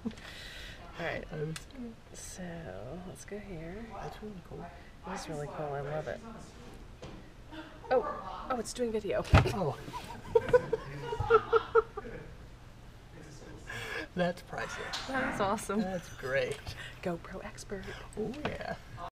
Alright, so let's go here. That's really cool. That's really cool. I love it. Oh, it's doing video. Oh. That's priceless. That's awesome. That's great. GoPro expert. Oh, yeah.